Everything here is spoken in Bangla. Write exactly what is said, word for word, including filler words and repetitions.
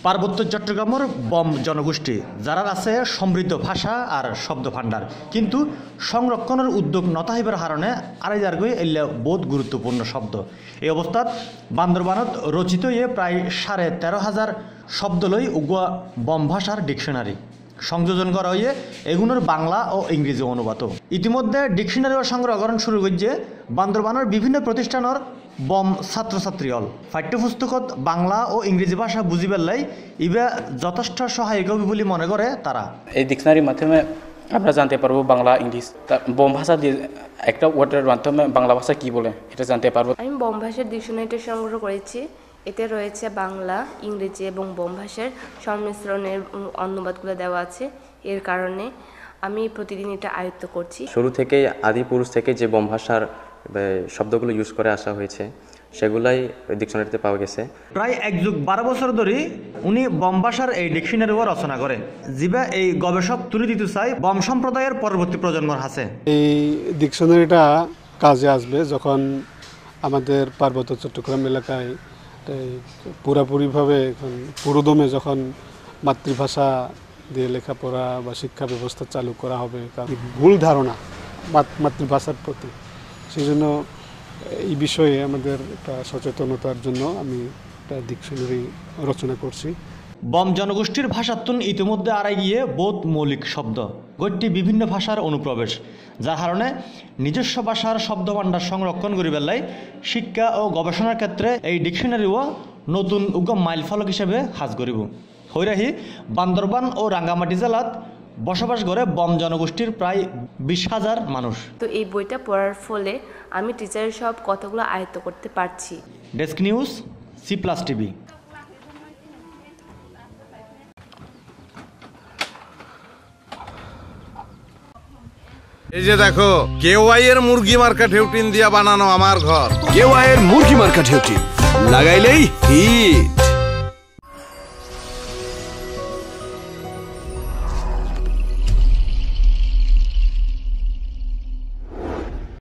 পার্বত্য চট্টগ্রামের বম জনগোষ্ঠী যারা আছে সমৃদ্ধ ভাষা আর শব্দ ভাণ্ডার, কিন্তু সংরক্ষণের উদ্যোগ নতাহিবার কারণে আড়াই জার্গই এলে বহুত গুরুত্বপূর্ণ শব্দ। এই অবস্থাত বান্দরবানত রচিত ইয়ে প্রায় সাড়ে তেরো হাজার শব্দ লই উগুয়া বম ভাষার ডিকশনারি সংযোজন করা হয়ে এগুলোর বাংলা ও ইংরেজি অনুবাদ। ইতিমধ্যে ডিকশনারি সংগ্রহকরণ শুরু করছে বান্দরবানের বিভিন্ন প্রতিষ্ঠানের বম ছাত্রছাত্রী হল। পাঠ্যপুস্তকত বাংলা ও ইংরেজি ভাষা বুঝিবার লাই ইবা যথেষ্ট সহায়ক হবে বলে মনে করে তারা। এই ডিকশনারির মাধ্যমে আমরা জানতে পারবো বাংলা ইংলিশ, বম ভাষা দিয়ে একটা ওয়ার্ডের মাধ্যমে বাংলা ভাষা কি বলে এটা জানতে পারবো। আমি বম ভাষার ডিকশনারিটা সংগ্রহ করেছি। এতে রয়েছে বাংলা, ইংরেজি এবং বম ভাষার সংমিশ্রণের অনুবাদগুলো দেওয়া আছে। এর কারণে আমি প্রতিদিন এটা আয়ত্ত করছি। শুরু থেকেই আদি পুরুষ থেকে যে বম ভাষার শব্দগুলো ইউজ করে আসা হয়েছে সেগুলাই ডিকশনারিতে পাওয়া গেছে। প্রায় এক যুগ বারো বছর ধরে উনি বম ভাষার এই ডিকশনারিও রচনা করে, যিবা এই গবেষক তুলে দিতে চাই বম সম্প্রদায়ের পরবর্তী প্রজন্মর হাতে। এই ডিকশনারিটা কাজে আসবে যখন আমাদের পার্বত্য চট্টগ্রাম এলাকায় পুরাপুরিভাবে এখন পুরোদমে যখন মাতৃভাষা দিয়ে লেখাপড়া বা শিক্ষা ব্যবস্থা চালু করা হবে। ভুল ধারণা মাতৃভাষার প্রতি, সেই জন্য এই বিষয়ে আমাদের একটা সচেতনতার জন্য আমি একটা ডিকশনারি রচনা করছি। বম জনগোষ্ঠীর ভাষাতুন ইতিমধ্যে আড়াই গিয়ে বোধ মৌলিক শব্দ গঠটি বিভিন্ন ভাষার অনুপ্রবেশ, যার কারণে নিজস্ব ভাষার শব্দভাণ্ডার সংরক্ষণ করি বেলাই শিক্ষা ও গবেষণার ক্ষেত্রে এই ডিকশনারিও নতুন উগ্র মাইল ফলক হিসেবে সাজ করিব। হৈরাহি বান্দরবান ও রাঙ্গামাটি জেলাত বসবাস করে বম জনগোষ্ঠীর প্রায় বিশ হাজার মানুষ। তো এই বইটা পড়ার ফলে আমি টিচারের সব কথাগুলো আয়ত্ত করতে পারছি। Desk news, C plus TV. এই যে দেখো, কেওয়াই এর মুরগি মার্কা ঢেউটিন দিয়া বানানো আমার ঘর। কেওয়াই এর মুরগি মার্কা ঢেউটিন লাগাইলেই হিট।